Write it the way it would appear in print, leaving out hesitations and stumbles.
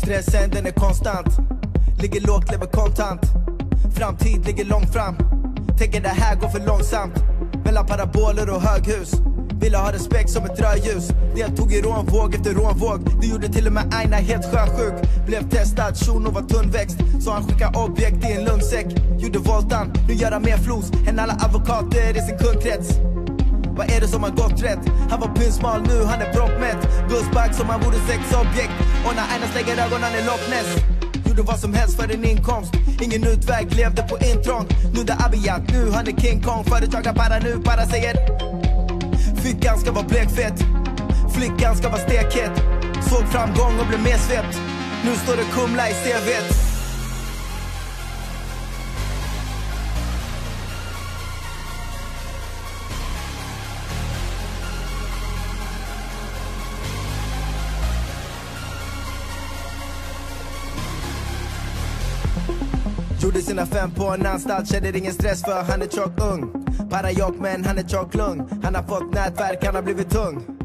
Stressen den är konstant. Ligger lågt, lever kontant. Framtid ligger långt fram. Tänker det här går för långsamt. Mellan paraboler och höghus. Ville ha respekt som ett rödljus. Deltog i rånvåg efter rånvåg. Det gjorde till och med Aina helt sjösjuk. Blev testad, shuno var tunnväxt. Så han skickade objekt i en lungsäck. Gjorde voltan, nu gör han mer flos än alla advokater i sin kundkrets. Vad är det som har gått rätt? Han var pynsmal, nu han är proppmätt. Bussback som han vore sexobjekt. Och när Aina slänger ögonen i Loch Ness. Gjorde vad som helst för en inkomst. Ingen utväg, levde på intrång. Nu det ABIAT, nu han är King Kong. Företagar para nu, para säger. Fickan ska vara blekfett. Flickan ska vara stekhet. Såg framgång och blev mer svept. Nu står det Kumla i CV:t. Gjorde sina 5 på en anstalt, känner ingen stress för han är tjock ung. Parajock men han är tjock lugn. Han har fått nätverk, han har blivit tung.